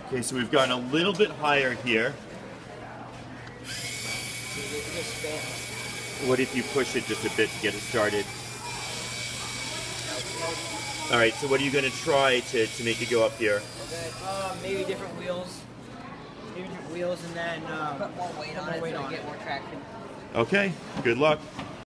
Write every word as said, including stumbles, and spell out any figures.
Okay, so we've gone a little bit higher here. What if you push it just a bit to get it started? All right, so what are you going to try to, to make it go up here? Okay, uh, maybe different wheels. Maybe different wheels and then um, Put more weight put on more it weight so on you get it. more traction. Okay, good luck.